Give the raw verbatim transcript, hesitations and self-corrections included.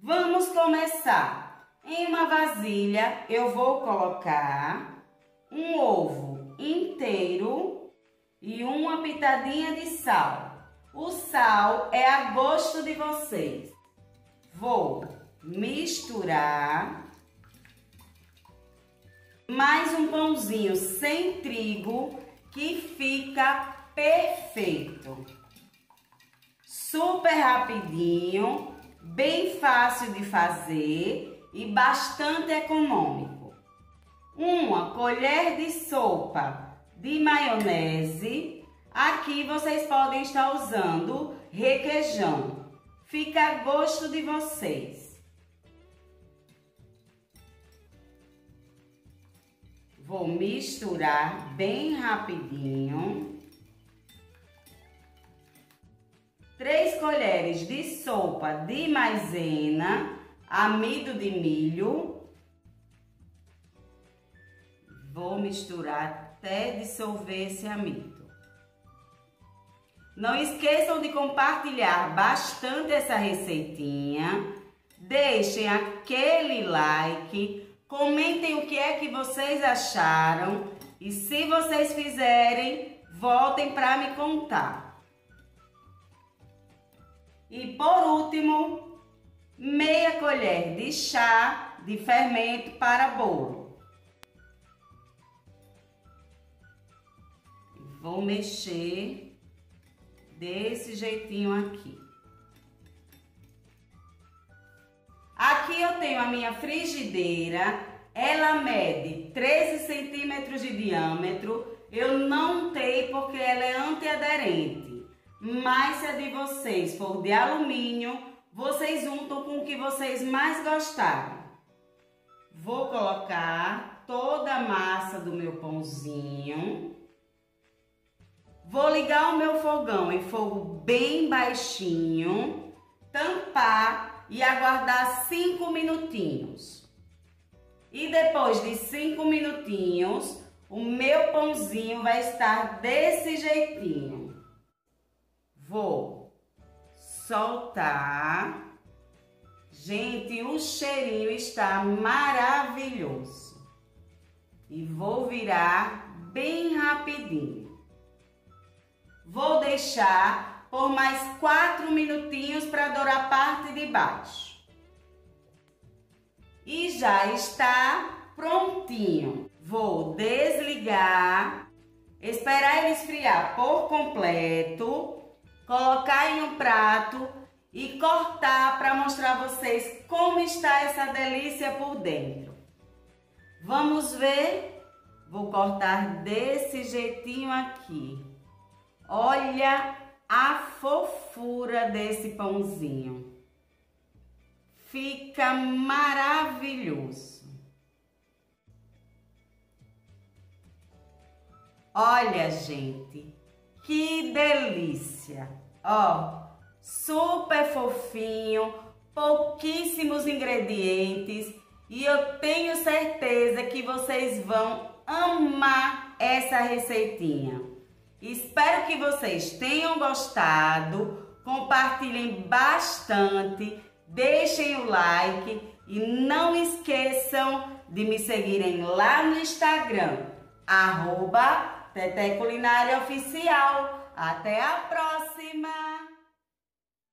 Vamos começar. Em uma vasilha eu vou colocar um ovo inteiro e uma pitadinha de sal. O sal é a gosto de vocês. Vou misturar. Mais um pãozinho sem trigo que fica perfeito. Super rapidinho, bem fácil de fazer e bastante econômico. Uma colher de sopa de maionese. Aqui vocês podem estar usando requeijão. Fica a gosto de vocês. Vou misturar bem rapidinho. Três colheres de sopa de maisena, amido de milho. Vou misturar até dissolver esse amido. Não esqueçam de compartilhar bastante essa receitinha. Deixem aquele like. Comentem o que é que vocês acharam. E se vocês fizerem, voltem para me contar. E por último, meia colher de chá de fermento para bolo. Vou mexer desse jeitinho aqui. Aqui eu tenho a minha frigideira, ela mede treze centímetros de diâmetro. Eu não untei porque ela é antiaderente. Mas se a de vocês for de alumínio, vocês untam com o que vocês mais gostarem. Vou colocar toda a massa do meu pãozinho. Vou ligar o meu fogão em fogo bem baixinho, tampar e aguardar cinco minutinhos. E depois de cinco minutinhos, o meu pãozinho vai estar desse jeitinho. Vou soltar. Gente, o cheirinho está maravilhoso. E vou virar bem rapidinho. Vou deixar por mais quatro minutinhos para dourar a parte de baixo. E já está prontinho. Vou desligar, esperar ele esfriar por completo. Colocar em um prato e cortar para mostrar a vocês como está essa delícia por dentro. Vamos ver? Vou cortar desse jeitinho aqui. Olha a fofura desse pãozinho. Fica maravilhoso. Olha, gente. Que delícia! Ó, super fofinho, pouquíssimos ingredientes e eu tenho certeza que vocês vão amar essa receitinha. Espero que vocês tenham gostado, compartilhem bastante, deixem o like e não esqueçam de me seguirem lá no Instagram, arroba Teté Culinária Oficial. Até a próxima!